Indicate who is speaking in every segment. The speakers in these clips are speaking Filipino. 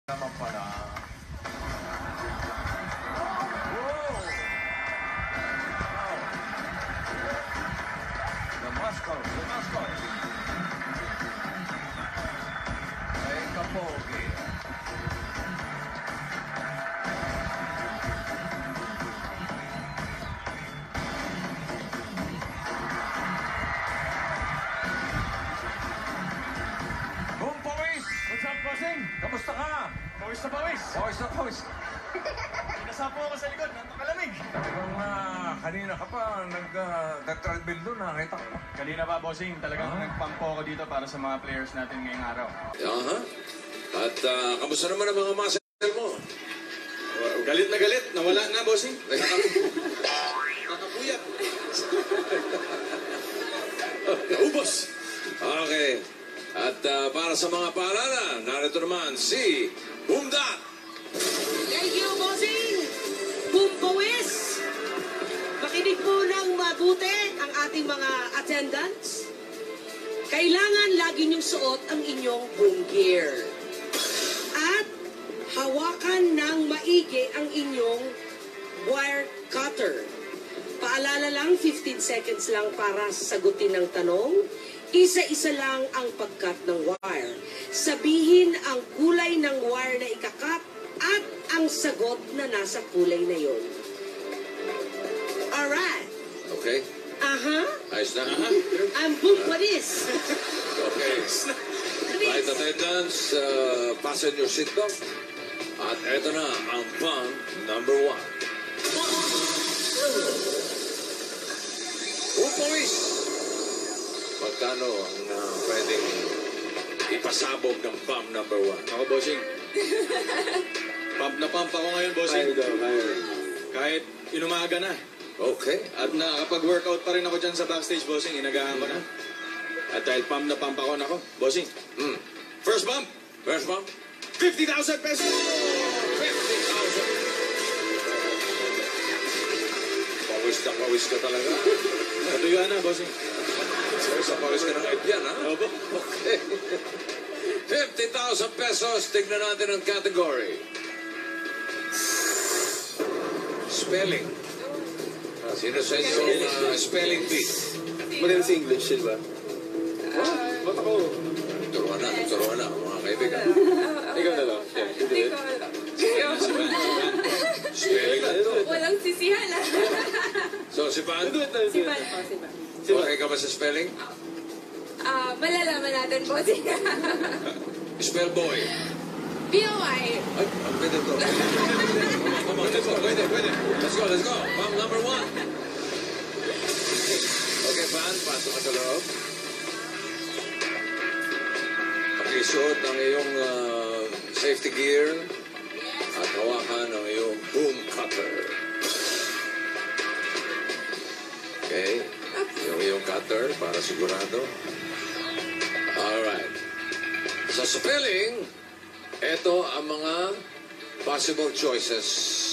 Speaker 1: Naman pala. The mascot. Ay kapogi. Boom, Pawis!
Speaker 2: What's up, bossing?
Speaker 1: Kamusta ka?
Speaker 2: Pawis na pawis.
Speaker 1: Pawis na pawis.
Speaker 2: Nasapo ako sa likod, napakalamig.
Speaker 1: Talagang kanina ka pa nag-treadmill doon, nakita ko.
Speaker 2: Kanina pa, bossing, talagang nagpampo ako dito para sa mga players natin ngayong araw.
Speaker 3: Aha. At kamusta naman ang mga muscle mo?
Speaker 2: Galit na galit, nawala na, bossing.
Speaker 3: Nakapuyat. Naubos. Okay. At para sa mga paalala, narito naman si Bumdat.
Speaker 4: Thank you, bossing! Bumpawis! Makinig po ng mabuti ang ating mga attendants. Kailangan lagi niyong suot ang inyong boom gear. At hawakan ng maigi ang inyong wire cutter. Paalala lang, 15 seconds lang para sagutin ang tanong. Isa-isa lang ang pagkat ng wire. Sabihin ang kulay ng wire na ikakat at ang sagot na nasa kulay na yon. Alright.
Speaker 3: Okay. Ayos na.
Speaker 4: Ang Bumpawis.
Speaker 3: Okay. Flight attendants, fasten your seatbelt. At eto na ang pang number 1. Upawis! Magkano ang pwedeng ipasabog ng pump number 1?
Speaker 2: Ako, bossing. Pump na pump ako ngayon, bossing. Kahit inumaga na.
Speaker 3: Okay.
Speaker 2: At nakakapag-workout pa rin ako dyan sa backstage, bossing. Inagahan ko na. At dahil pump na pump ako, nako, bossing. First bump,
Speaker 3: First pump?
Speaker 2: 50,000 pesos!
Speaker 3: 50,000. Pawis ka talaga.
Speaker 2: Natuyuan na, bossing.
Speaker 3: Pawis ka ng Edyan, ha?
Speaker 2: Opo.
Speaker 3: Okay. 50,000 pesos. Tignan natin ang category. Spelling. Sino sa inyo spelling bee?
Speaker 5: Magaling sa English, ba? Ba't ako?
Speaker 3: Turuan na, mga kaibigan.
Speaker 5: Ikaw na lang.
Speaker 6: Hindi ko alam.
Speaker 3: Spelling na.
Speaker 6: Walang sisihan ah.
Speaker 3: So, si Van?
Speaker 6: Si Van po, si Van.
Speaker 3: Okay ka ba sa spelling?
Speaker 6: Malalaman natin po siya.
Speaker 3: Spell boy.
Speaker 6: B-O-I.
Speaker 3: Ay, ang pwede to. Come on, let's go. Pwede. Let's go. Pump number 1. Okay, Van, pasok ka sa loob. Pakisuot ang iyong safety gear at hawakan ang iyong boom cutter. Okay. Yung iyong cutter para sigurado. Alright. Sa spelling, ito ang mga possible choices.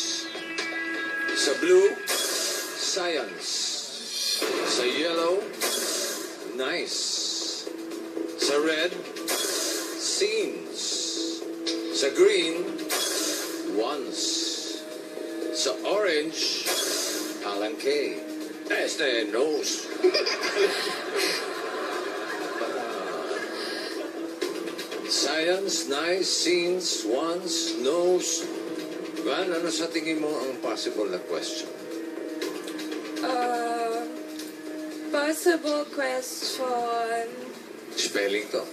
Speaker 3: Sa blue, science. Sa yellow, nice. Sa red, scenes. Sa green, once. Sa orange, Alan Kay. Nose. Science, nice, scenes, once, nose. Van, ano sa tingin mo ang possible na question?
Speaker 6: Possible question.
Speaker 3: Spelling to.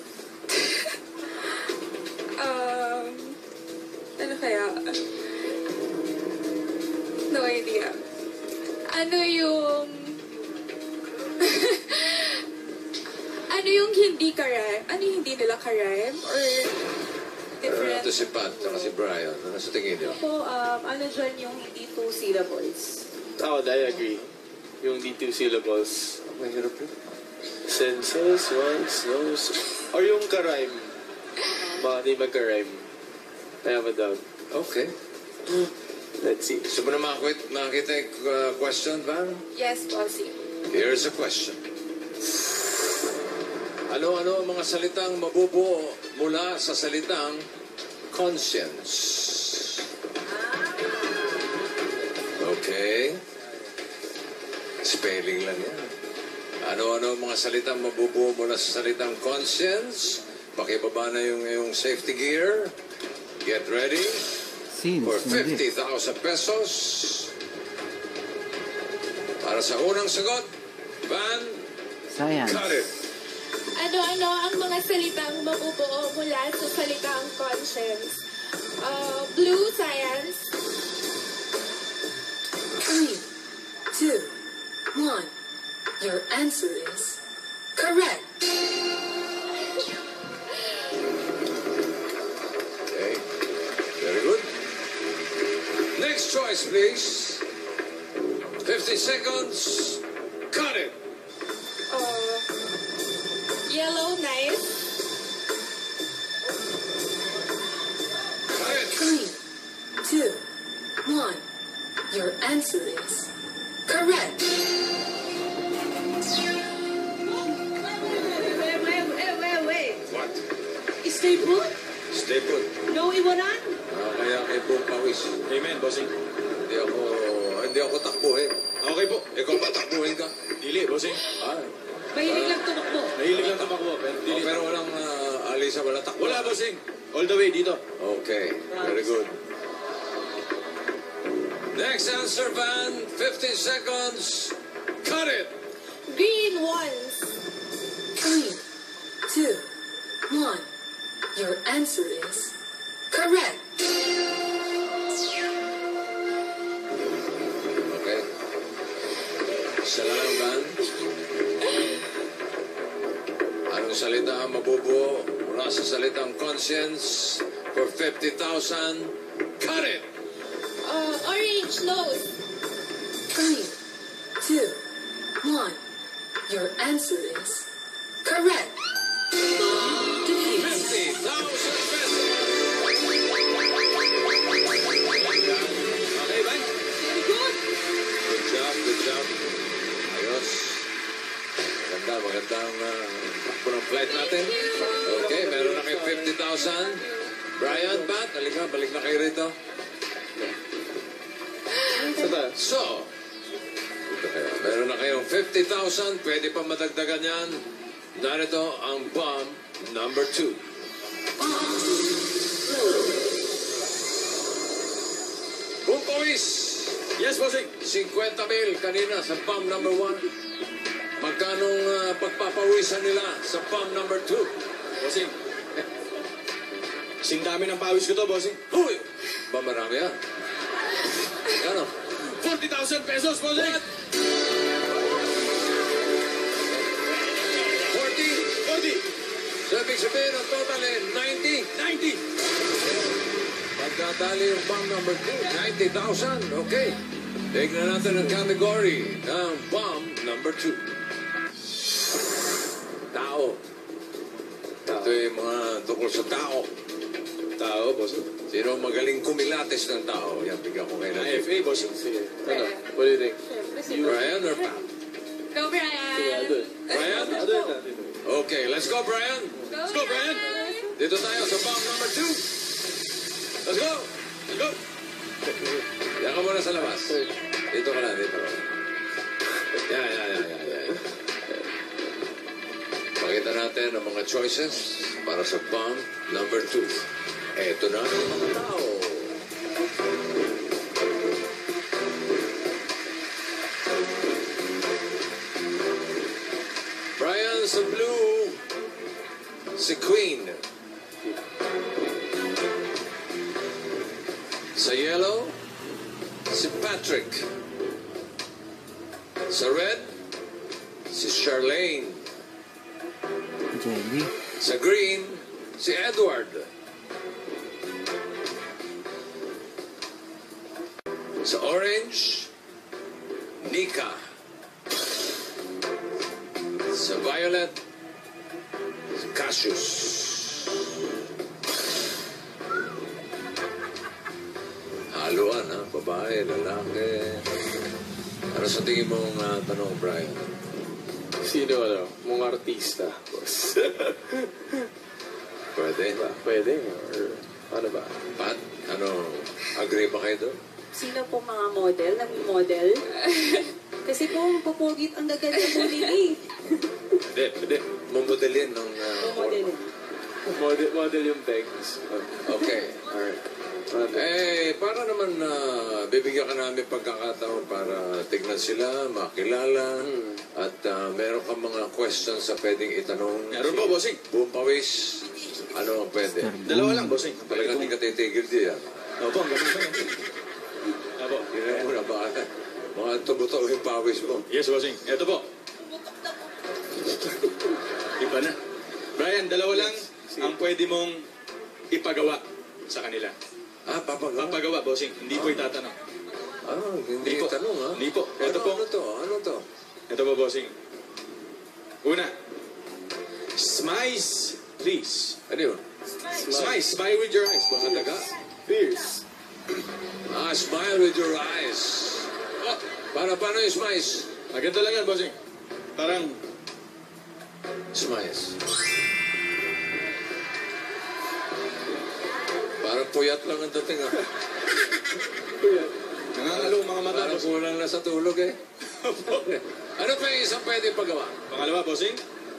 Speaker 6: Ano kaya? No idea. Ano yung... ano yung hindi ka-rhyme? Ano yung hindi nila ka-rhyme? Or different?
Speaker 3: Ito si Pat, saka si Brian. Ano sa tingin niyo?
Speaker 6: Po, ano dyan yung hindi 2 syllables?
Speaker 5: I agree. Yung the 2 syllables.
Speaker 3: Mahirap yun.
Speaker 5: Senses, once, nose. Or yung ka-rhyme. Baka di magka-rhyme. I have a doubt.
Speaker 3: Okay.
Speaker 5: Let's see.
Speaker 3: Gusto mo na makita yung question, Van?
Speaker 6: Yes, bossy.
Speaker 3: Here's a question. Ano-ano ang mga salitang mabubuo mula sa salitang conscience. Okay. Spelling lang yan. Ano-ano ang mga salitang mabubuo mula sa salitang conscience? Pakibaba na yung iyong safety gear. Get ready for 50,000 pesos. Para sa unang sagot, Van,
Speaker 7: Science.
Speaker 3: cut it.
Speaker 6: Ano-ano ang mga salitang mabubuo mula sa salitang conscience? Blue, science.
Speaker 8: 3, 2, 1. Your answer is correct.
Speaker 3: Okay. Very good. Next choice, please. 50 seconds. Cut it.
Speaker 6: Yellow, knife.
Speaker 3: Cut it.
Speaker 8: 3, 2, 1. Your answer is correct.
Speaker 4: Wait.
Speaker 3: What?
Speaker 4: Stay put?
Speaker 3: Stay put.
Speaker 4: No iwanan?
Speaker 3: Kaya kay Boom Pawis.
Speaker 2: Amen, bossing.
Speaker 3: Hindi ako takbuhin.
Speaker 2: Okay po.
Speaker 3: Ikaw ba takbuhin ka?
Speaker 2: Dili, bossing.
Speaker 3: Ah.
Speaker 4: Mahilig lang tumakbo.
Speaker 2: Nahilig lang tumakbo, pero dili.
Speaker 3: Pero walang alisa, wala takbo.
Speaker 2: Wala, bossing. All the way dito.
Speaker 3: Okay, very good. Next answer, Van. 15 seconds. Cut it.
Speaker 6: Green, ones.
Speaker 8: 3, 2, 1. Your answer is correct.
Speaker 3: Okay. Isa lang, Van. Anong salita ang mabubuo mula sa salitang conscience for 50,000? Cut it.
Speaker 6: Orange, nose.
Speaker 8: 3, 2, 1. Your answer is correct.
Speaker 3: 50,000 pesos.
Speaker 2: Okay, Van?
Speaker 4: Very good.
Speaker 3: Good job, good job. Ayos. Magandang takbo ng flight natin. Okay, meron na kayo 50,000. Brian, Pat, halika, balik na kayo rito. So, dito kayo. Meron na kayong 50,000. Pwede pa madagdagan yan. Narito ang bomb number 2. Bumpawis!
Speaker 2: Yes, bossing.
Speaker 3: 50,000 kanina sa bomb number 1. Magkanong pagpapawisan nila sa bomb number 2?
Speaker 2: Bossing. Sing dami ng pawis ko to, bossing.
Speaker 3: Huy! Ba marami yan? Ano?
Speaker 2: 40,000 pesos, bossing.
Speaker 3: 40?
Speaker 2: 40.
Speaker 3: So, ibig sabihin ang total eh, 90?
Speaker 2: 90.
Speaker 3: Pagkatali yung bomb number 2, 90,000. Okay. Tignan natin ang category ng bomb number 2. Tao. Ito yung mga tungkol sa tao.
Speaker 2: Tao, bossing.
Speaker 3: Sino ang magaling kumilates ng tao? Yan, bigyan ko kayo natin.
Speaker 2: IFA, bossing.
Speaker 5: Sige. Ano? What do you think?
Speaker 3: Brian or Pat?
Speaker 6: Go, Brian.
Speaker 5: Sige, I'll do it.
Speaker 3: Brian?
Speaker 5: I'll do it natin.
Speaker 3: Okay, let's go, Brian.
Speaker 6: Let's
Speaker 2: go, Brian.
Speaker 3: Dito tayo sa bomb number 2. Let's go.
Speaker 2: Let's go.
Speaker 3: Yan ka muna sa labas. Dito ka lang, dito ka lang. Yan. Pakita natin ang mga choices para sa bomb number 2. Eto na ang mga tao. Brian sa blue, si Queen. Sa yellow, si Patrick. Sa red, si Charlene.
Speaker 7: Jelly.
Speaker 3: Sa green, si Edward. Sa orange, Nika. Sa violet, si Cassius. Haluan, ha? Babae, lalaki. Ano sa tingin mong tanong, Brian?
Speaker 5: Sino, ano? Mga artista, boss.
Speaker 3: Pwede.
Speaker 5: Pwede. Or Ano ba?
Speaker 3: Pat, agree ba kayo doon?
Speaker 6: Sino po mga model? Nag-model? Kasi po, pupugit ang gaganda po nila eh.
Speaker 2: Hindi.
Speaker 3: Mumodelin ng...
Speaker 6: Model.
Speaker 5: Model yung pegs.
Speaker 3: Okay.
Speaker 5: Alright.
Speaker 3: Para naman bibigyan ka namin pagkakataon para tignan sila, makilala, at meron kang mga questions sa pwedeng itanong.
Speaker 2: Meron po, bossing.
Speaker 3: Buong pawis, ano ang pwede?
Speaker 2: Dalawa lang, bossing.
Speaker 3: Talagang hindi ka titigil diyan.
Speaker 2: Opo, ang ganun ba yan? Opo.
Speaker 3: Kaya mo na ba? Mga tubuto yung pawis mo.
Speaker 2: Yes, bossing. Ito po. Iba na. Brian, dalawa lang ang pwede mong ipagawa sa kanila.
Speaker 3: Papagawa?
Speaker 2: Papagawa, bossing. Hindi po itatanong.
Speaker 3: Hindi po tanong, ha?
Speaker 2: Hindi po. Ito po.
Speaker 3: Ano to?
Speaker 2: Ito po, bossing. Una. Smize, please.
Speaker 3: Ano yun?
Speaker 2: Smile with your eyes. Baka daga.
Speaker 5: Fierce.
Speaker 3: Smile with your eyes. Paano yung smiles?
Speaker 2: Ganito lang yan, bossing. Parang,
Speaker 3: Smiles. Parang puyat lang ang dating, ha?
Speaker 2: nangangalo ang mga mata,
Speaker 3: Parang
Speaker 2: bossing.
Speaker 3: kulang na sa tulog, eh. Ano pa yung isang pwede pagawa?
Speaker 2: Pangalawa, bossing.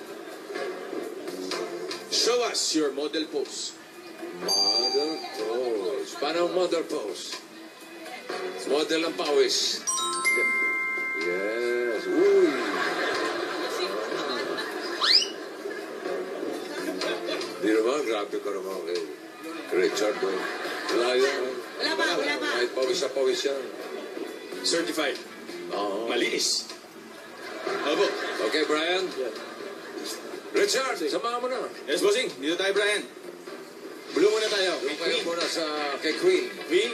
Speaker 2: Show us your model pose.
Speaker 3: Model pose. Paano ang model pose? Model ng pawis. Yes. Uy. Di naman, grabe ka naman kay Richard. Wala yan.
Speaker 4: Wala pa.
Speaker 3: Kahit pawis na pawis yan.
Speaker 2: Certified.
Speaker 3: Oo.
Speaker 2: Malinis. Opo.
Speaker 3: Okay, Brian. Richard, samahan mo na.
Speaker 2: Yes, bossing. Dito tayo, Brian. Blue muna tayo.
Speaker 3: Doon kayo muna kay Queen.
Speaker 2: Queen.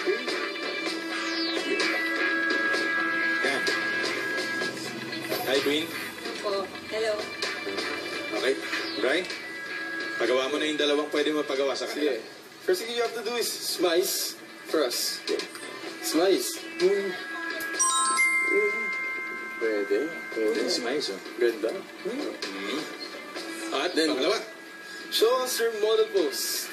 Speaker 2: Yan. Hi, Queen.
Speaker 6: Po, hello.
Speaker 2: Okay. Brian, pagawa mo na yung dalawang pwede mo pagawa sa kanila.
Speaker 5: Sige. First thing you have to do is smize for us. Smize. Pwede.
Speaker 2: Smiles, oh.
Speaker 5: Ganda.
Speaker 2: At
Speaker 5: Then-
Speaker 2: pangalawa.
Speaker 5: Show us your model pose.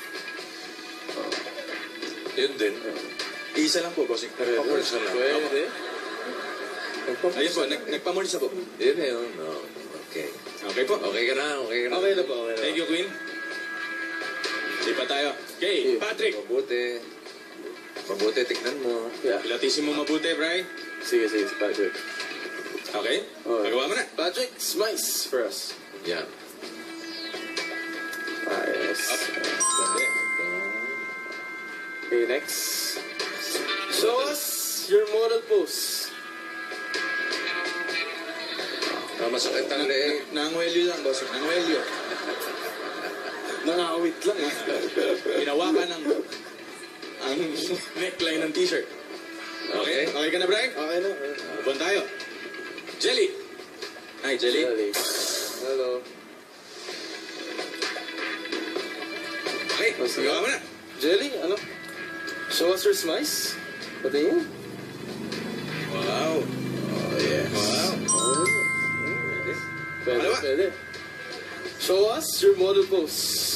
Speaker 3: Yun din.
Speaker 2: Isa lang po, bossing.
Speaker 3: Pagpapulsa lang.
Speaker 5: Pwede.
Speaker 2: Ayun po, nagpamulsa po.
Speaker 3: Yun na yun. No. Okay.
Speaker 2: Okay po.
Speaker 3: Okay ka na.
Speaker 5: Okay na po. Okay na.
Speaker 2: Thank you, Queen. Lipat tayo. Okay, Patrick.
Speaker 3: Mabuti, tignan mo.
Speaker 5: Yeah.
Speaker 2: Pilatisin mo mabuti, Brian.
Speaker 5: Sige, Patrick.
Speaker 2: Okay? Pagawa mo na.
Speaker 5: Patrick, smize for us.
Speaker 3: Yan.
Speaker 5: Yes.
Speaker 2: Up.
Speaker 5: Okay, next. Show us your model pose.
Speaker 3: Masakit ang leeg.
Speaker 2: Nanguelyo lang, boss. Nanguelyo.
Speaker 5: Nangawit lang.
Speaker 2: Pinawakan ng ang neckline ng t-shirt. Okay? Okay ka na, Brian?
Speaker 5: Okay na.
Speaker 2: Upan tayo. Jelly. Hi, Jelly.
Speaker 5: Hello.
Speaker 2: Okay, pagawa mo na.
Speaker 5: Jelly, ano? Show us your smize. Patingin.
Speaker 2: Wow.
Speaker 5: Oh, yes.
Speaker 2: Wow. Pangalawa.
Speaker 5: Pwede. Show us your model pose.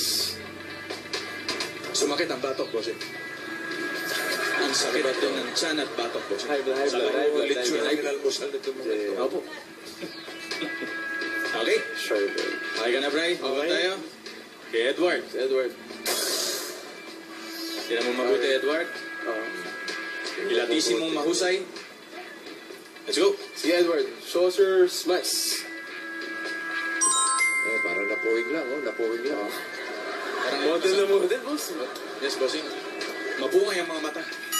Speaker 2: Sumakit ang batok, boss. Ang sakit ito ng tiyan at batok, boss.
Speaker 5: High blood.
Speaker 3: Lechon ang inalmusal nito mga ito.
Speaker 2: Opo. Okay.
Speaker 5: Sure.
Speaker 2: Okay ka na, Brian? Okay tayo. Okay, Edward.
Speaker 5: Edward.
Speaker 2: Tignan mo mabuti, Edward. Ilatisin mong mahusay. Let's go.
Speaker 5: Sige, Edward. Show us your smize.
Speaker 3: Parang napuwing lang, napuwing lang.
Speaker 2: Parang
Speaker 5: Model na model, boss.
Speaker 2: Yes, bossing. Mapungay ang mga mata.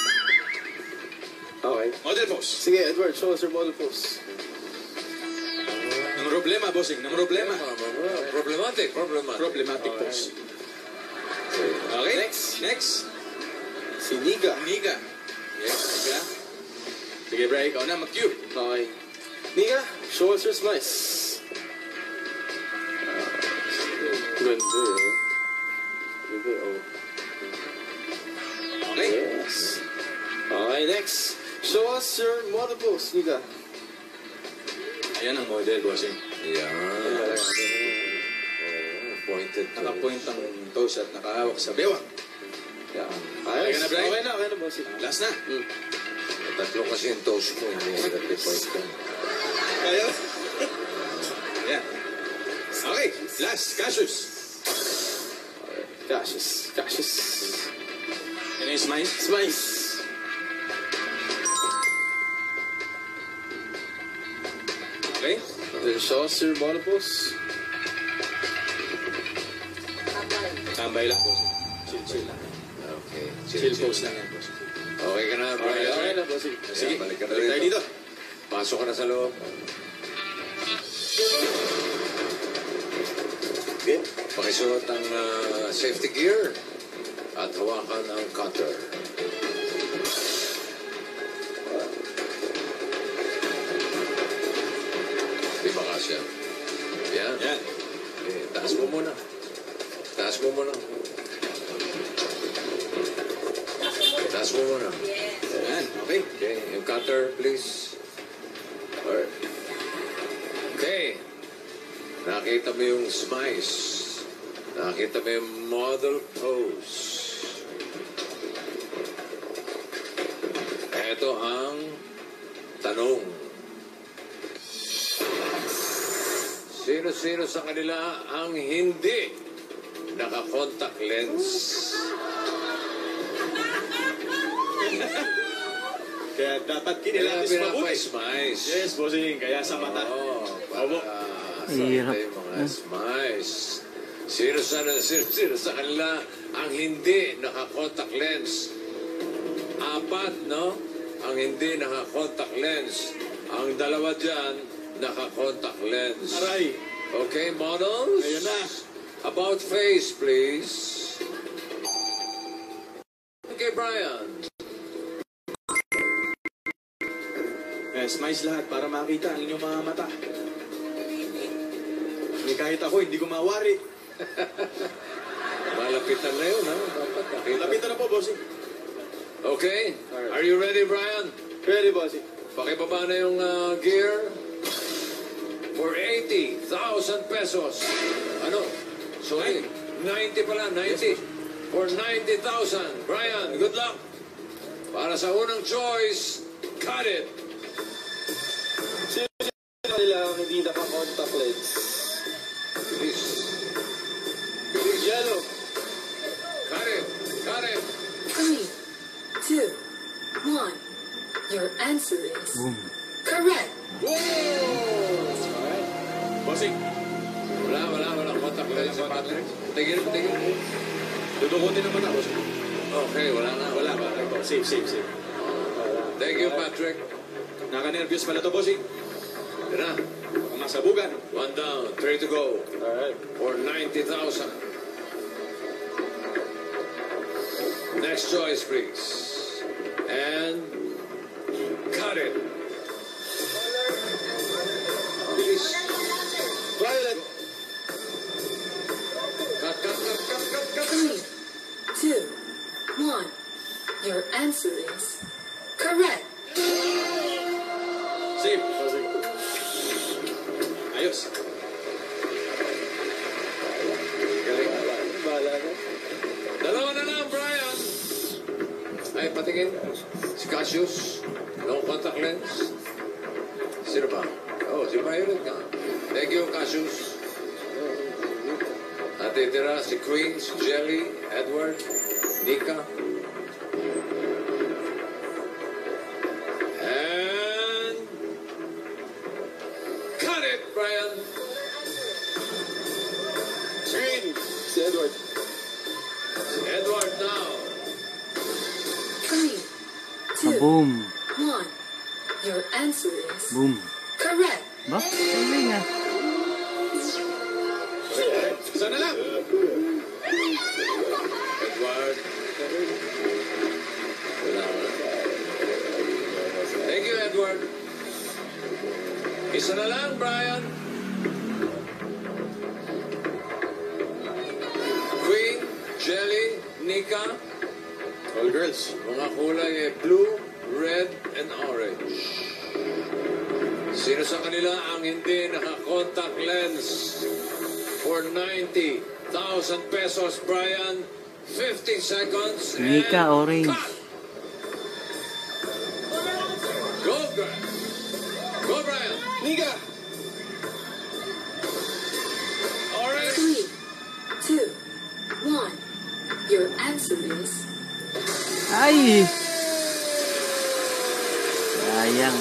Speaker 5: Okay.
Speaker 2: Model pose.
Speaker 5: Sige, Edward. Show us your model pose.
Speaker 2: Ang problema, bossing. Ang problema.
Speaker 3: Problematic.
Speaker 2: Problematic pose. Okay. Next.
Speaker 5: Si Nika.
Speaker 2: Nika. Yes, Nika. Sige, Brian. Ikaw na, mag-cue.
Speaker 5: Okay. Nika, show us your smize. Ganda eh. Ganda oh.
Speaker 2: Okay.
Speaker 5: Yes. Okay, next. Show us your model pose, Nika.
Speaker 2: Ayan ang model, bossing.
Speaker 3: Yan. Pointed to.
Speaker 2: Nakapoint ang toes at nakahawak sa bewang.
Speaker 5: Yeah.
Speaker 2: Okay
Speaker 5: Ayos.
Speaker 2: na, Brian?
Speaker 5: Okay na, bossing.
Speaker 2: Last na.
Speaker 3: Tatlo kasi yung toast ko, hindi hirap i-point ko.
Speaker 2: Kaya? Yan. Okay, last, Cassius.
Speaker 5: Cassius.
Speaker 2: Ano yung smile?
Speaker 5: Smiles.
Speaker 2: Okay.
Speaker 5: The Chaucer Bonobos.
Speaker 2: Tambay lang, boss. Chill lang.
Speaker 3: Okay.
Speaker 2: Chill pose lang yan, boss.
Speaker 3: Okay ka na, Brian?
Speaker 5: Okay na, bossing.
Speaker 2: Sige,
Speaker 3: balik ka na
Speaker 2: balik tayo
Speaker 3: rito.
Speaker 2: dito.
Speaker 3: Pasok ka na sa loob.
Speaker 2: Okay.
Speaker 3: Pakisuot ang safety gear at hawakan ang cutter. Di ba kasya? Yan.
Speaker 2: Yan.
Speaker 3: Okay, taas mo muna. Taas mo muna. Taas mo muna.
Speaker 2: Yan, okay.
Speaker 3: Okay, yung cutter, please. Alright. Okay. Nakita mo yung smice. Nakita mo yung model pose. Ito ang tanong. Sino-sino sa kanila ang hindi naka-contact lens?
Speaker 2: Kaya dapat
Speaker 3: Kaya
Speaker 2: kinilapis mabuti.
Speaker 3: pinapa-smice.
Speaker 2: Yes, bossing. Kaya sa mata.
Speaker 3: Oo,
Speaker 2: Opo.
Speaker 3: para yung mga smice. Sino sa kanila ang hindi naka-contact lens? Apat, no? Ang hindi naka-contact lens. Ang dalawa dyan, naka-contact lens.
Speaker 2: Aray.
Speaker 3: Okay, models?
Speaker 2: Ayun na.
Speaker 3: About face, please. Okay, Brian.
Speaker 2: Smiles lahat para makita ang inyong mga mata. Kahit ako, hindi ko mawari.
Speaker 3: Malapitan na yun, ha? Dapat nakita.
Speaker 2: Lapitan na po, bossing.
Speaker 3: Okay, are you ready, Brian?
Speaker 5: Ready, bossing.
Speaker 3: Pakibaba na yung gear for 80,000 pesos. Ano? Sorry, 90 pala, 90. For 90,000. Brian, good luck. Para sa unang choice, cut it.
Speaker 5: Sino nila ang hindi naka-contact lens?
Speaker 3: Please.
Speaker 5: Yellow.
Speaker 3: Cut it. Cut it.
Speaker 8: 3, 2, 1. Your answer is correct.
Speaker 2: Alright. Bossing,
Speaker 3: Wala. Contact lens si Patrick. Tigil.
Speaker 2: dudukutin naman ako.
Speaker 3: Okay, wala na.
Speaker 2: Wala ba? Safe.
Speaker 3: Thank you, Patrick.
Speaker 2: Naka-nervous pala to, bossing.
Speaker 3: Yan na.
Speaker 2: Baka masabugan.
Speaker 3: 1 down, 3 to go.
Speaker 5: Alright.
Speaker 3: For 90,000. Next choice, please. And cut it. Please.
Speaker 5: Violet.
Speaker 3: Cut.
Speaker 8: 3, 2, 1. Your answer is correct.
Speaker 2: Safe. Ayos.
Speaker 3: Galing.
Speaker 5: Bahala na.
Speaker 3: Dalawa na lang, Brian. Ay, patingin. Si Cassius. No contact lens. Sino ba? Oh, si Violet nga. Thank you, Cassius. At titira si Queen, si Jelly, Edward, Nika. And cut it, Brian.
Speaker 5: Green. Si Edward.
Speaker 3: Edward now.
Speaker 8: 3, 2,
Speaker 7: Boom.
Speaker 8: 1. Your answer is
Speaker 7: Boom.
Speaker 8: correct.
Speaker 7: Ba? Galing ah.
Speaker 2: Isa na lang.
Speaker 3: Edward. Wala. Thank you, Edward. Isa na lang, Brian. Queen, Jelly, Nika.
Speaker 2: All girls.
Speaker 3: Mga kulay ay blue, red, and orange. Sino sa kanila ang hindi naka-contact lens for 90,000 pesos, Brian? 50 seconds.
Speaker 7: Nika,
Speaker 3: and
Speaker 7: orange.
Speaker 3: cut. Go, Brian. Go, Brian.
Speaker 2: Nika!
Speaker 3: Orange.
Speaker 8: 3, 2, 1. Your answer is
Speaker 7: Ay! Sayang.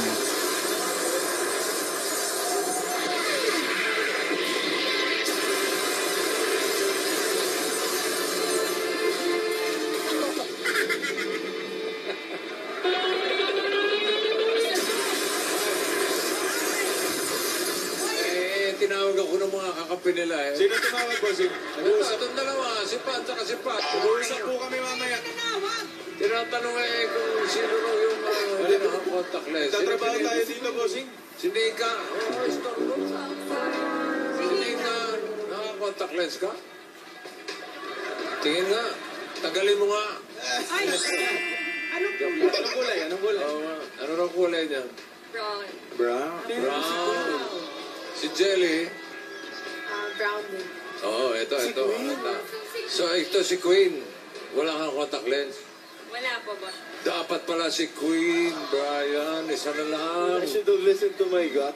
Speaker 3: Tinawag ako ng mga kakampi nila eh.
Speaker 2: Sino tumawag, bossing?
Speaker 3: Itong dalawa, si Pat at si Pat.
Speaker 2: Nag-uusap po kami mamaya.
Speaker 3: Tinatanong eh kung sino raw yung hindi nakakontact lens.
Speaker 2: Tatrabaho tayo dito, bossing.
Speaker 3: Si Nika. Oh, Stormo. Si Nika, nakakontact lens ka? Tingin nga. Tagalin mo nga.
Speaker 4: Ay,
Speaker 2: Anong kulay? Anong kulay?
Speaker 3: Ano raw kulay niya?
Speaker 6: Brown.
Speaker 2: Brown.
Speaker 3: Brown. Si Jelly.
Speaker 6: Brown din.
Speaker 3: Oo, ito. So, ito si Queen. Wala kang contact lens.
Speaker 6: Wala po ba?
Speaker 3: Dapat pala si Queen, Brian. Isa na lang.
Speaker 5: I should have listened to my gut.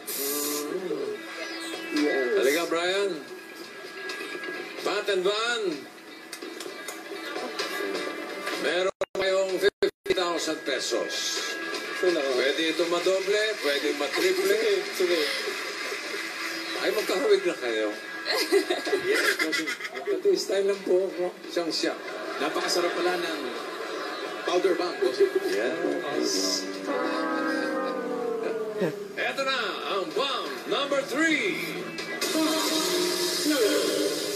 Speaker 3: Halika, Brian. Pat and Van. Meron kayong 50,000 pesos. Pwede ito madoble, pwede matriple.
Speaker 5: Sige.
Speaker 3: Ay, magkahawig na kayo.
Speaker 2: Yes, bossing.
Speaker 3: Pati style ng buhok mo. Siyang siya.
Speaker 2: Napakasarap pala ng powder bomb, bossing.
Speaker 3: Yes. Eto na ang bomb number 3.